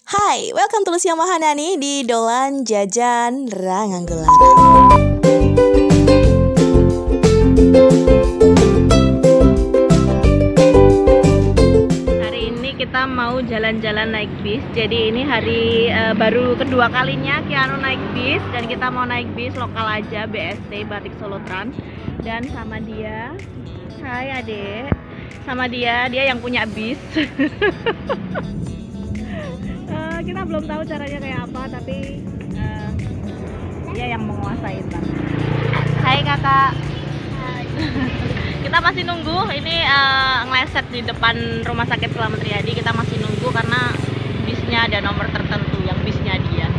Hai, welcome to Lucia Mahanani di Dolan Jajan Ranganggelara. Hari ini kita mau jalan-jalan naik bis. Jadi ini hari baru kedua kalinya Kianu naik bis, dan kita mau naik bis lokal aja, BST Batik Solo Trans. Dan sama dia, hai adek, sama dia yang punya bis. Kita belum tahu caranya kayak apa, tapi dia yang menguasai lah. Hai kakak. Hai. Kita masih nunggu, ini ngeleset di depan Rumah Sakit Slamet Riyadi. Kita masih nunggu karena bisnya ada nomor tertentu, yang bisnya dia.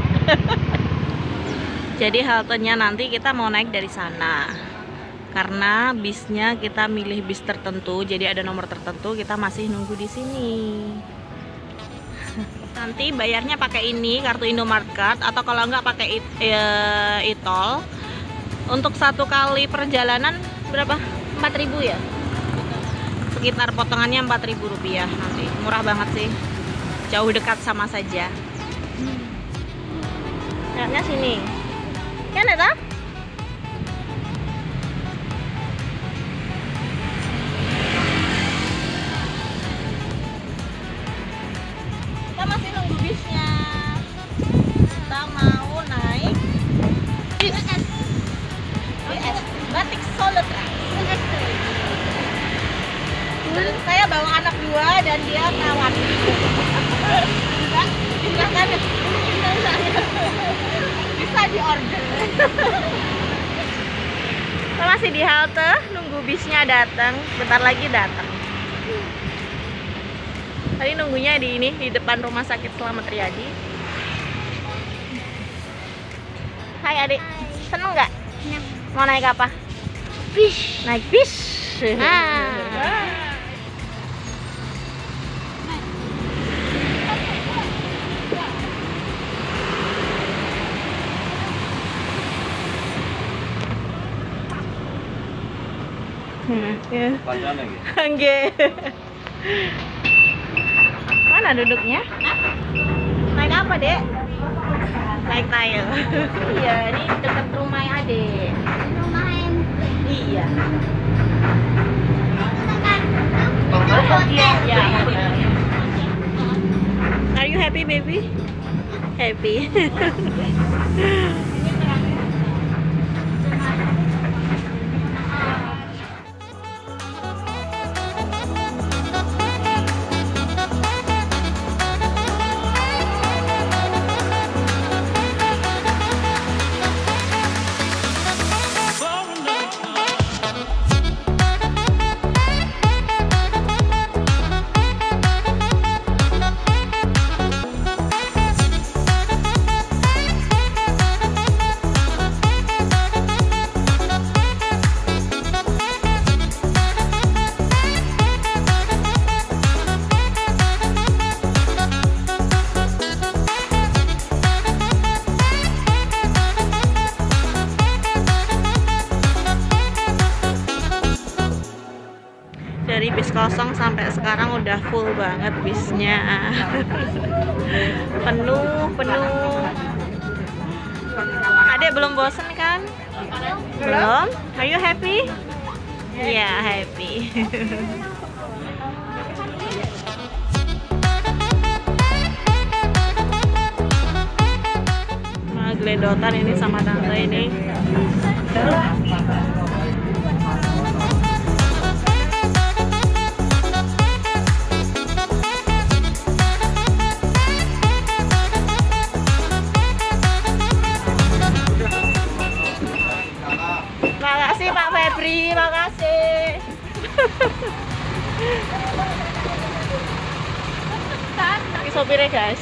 Jadi haltenya nanti kita mau naik dari sana. Karena bisnya kita milih bis tertentu, jadi ada nomor tertentu, kita masih nunggu di sini. Nanti bayarnya pakai ini, kartu Indomaret Card, atau kalau nggak pakai e-tol. Untuk satu kali perjalanan berapa? 4.000 ya? Sekitar potongannya Rp4.000 nanti. Murah banget sih. Jauh dekat sama saja. Lihatnya sini. Kan ada? Masih nunggu bisnya. Kita mau naik bis Batik Solo Trans. Saya bawa anak 2 dan dia kawan. Silahkan, bisa di order. Kita masih di halte nunggu bisnya datang. Bentar lagi datang. Tadi nunggunya di ini, di depan Rumah Sakit Slamet Riyadi. Hai adik, seneng nggak? Mau naik apa? Bis. Naik bis. Enggak. Mana duduknya? Naik apa, Dek? Naik trail. Iya, ini dekat rumah Adek. Rumah iya. Iya. Are you happy, baby? Happy. Dari bis kosong sampai sekarang udah full banget bisnya. penuh. Adek belum bosen kan? Belum? Are you happy? Iya, happy. Nah, geledotan ini sama tante ini. Makasih Pak Febri, makasih. Ini sopirnya guys.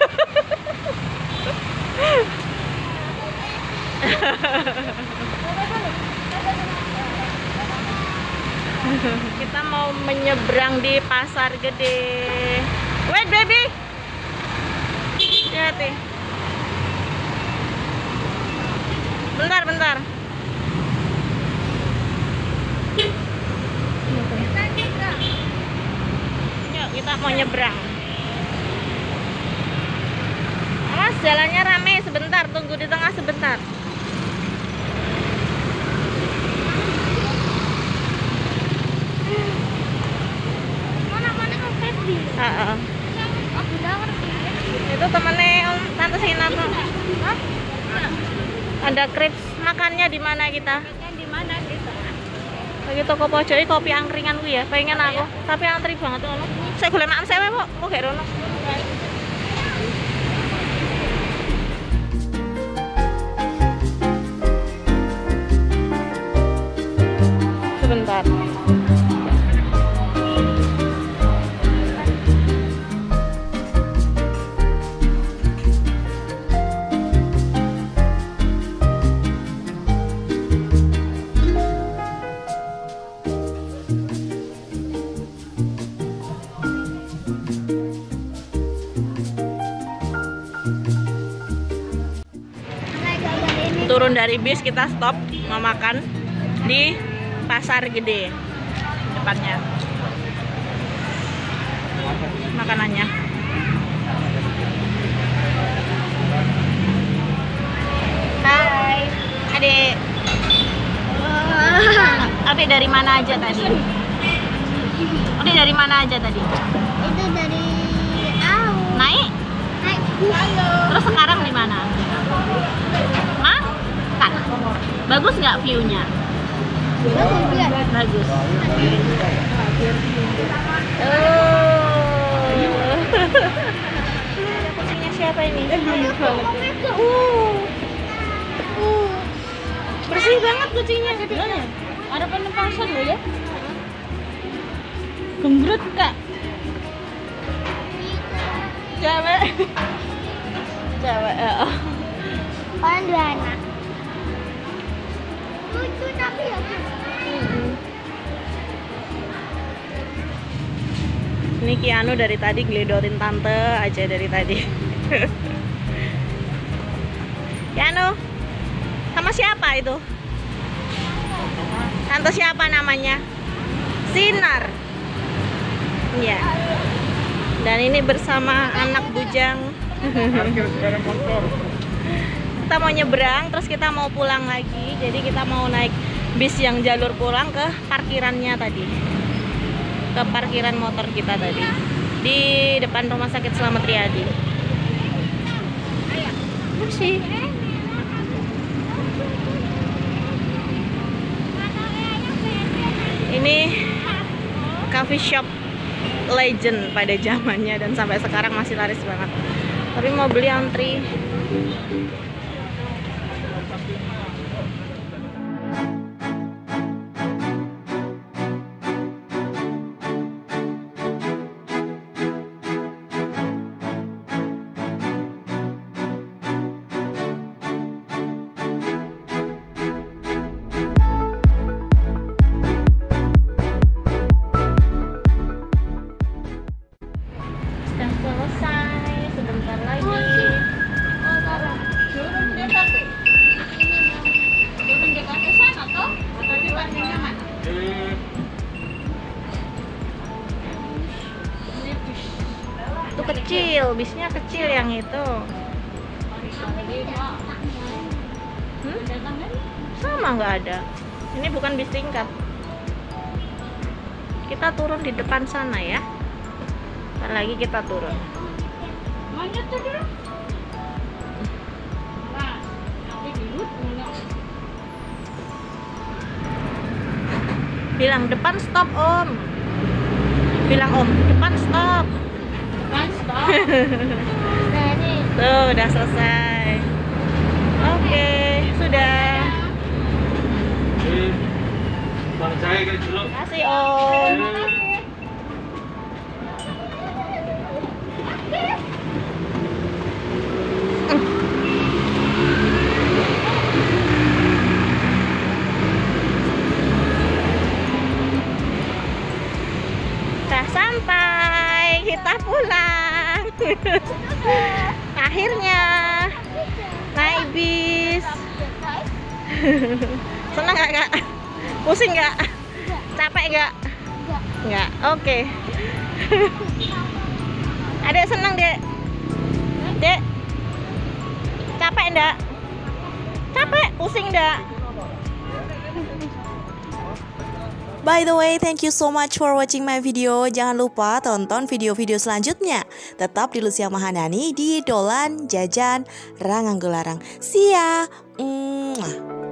Kita mau menyeberang di Pasar Gede. Wait baby, hati-hati. Bentar. Yuk kita mau nyebrang. jalannya rame, sebentar, tunggu di tengah sebentar. Itu temennya Om Tante Sinar tuh. Ada krips makannya di mana kita? Di mana kita? Lagi toko pojok kopi angkringan ku ya, pengen aku, tapi antri banget ngono. Saya golek makan sewe kok, kok gak rono. Sebentar. Turun dari bis, kita stop mau makan di Pasar Gede depannya. Makanannya. Hai, Adek. Adek dari mana aja tadi? Adek dari mana aja tadi? Itu dari Naik? naik bus. Terus sekarang di mana? Makan. Bagus nggak view-nya? Bagus ya. Bagus. Kucingnya siapa ini? Bersih banget kucingnya. Ada penempasan loh ya. Gembrut kak. Cewek. Cewek. Orang dua anak. Lucu tapi ya. Ini Kianu dari tadi geledorin tante aja dari tadi. Kianu, sama siapa itu? Tante siapa namanya? Sinar. Iya. Dan ini bersama anak bujang. Kita mau nyebrang, terus kita mau pulang lagi. Jadi kita mau naik bis yang jalur pulang ke parkirannya tadi. Ke parkiran motor kita tadi di depan Rumah Sakit Slamet Riyadi. Bersih. Ini coffee shop legend pada zamannya dan sampai sekarang masih laris banget. Tapi mau beli antri. Selesai, sebentar lagi. Itu kecil, bisnya kecil yang itu. Sama nggak ada. Ini bukan bis tingkat. Kita turun di depan sana ya. Ntar lagi kita turun. Bilang depan stop om. Bilang om depan stop. Depan stop. Tuh udah selesai. Oke, sudah. Terima kasih om. Udah sampai, kita pulang. Akhirnya naik bis. Senang gak kak? Pusing gak? Capek gak? Enggak. Oke. Adek senang dek? Dek? ndak? Capek, pusing ndak? By the way, thank you so much for watching my video. Jangan lupa tonton video-video selanjutnya. Tetap di Lucia Mahanani di Dolan Jajan Rangang Gelarang. See ya.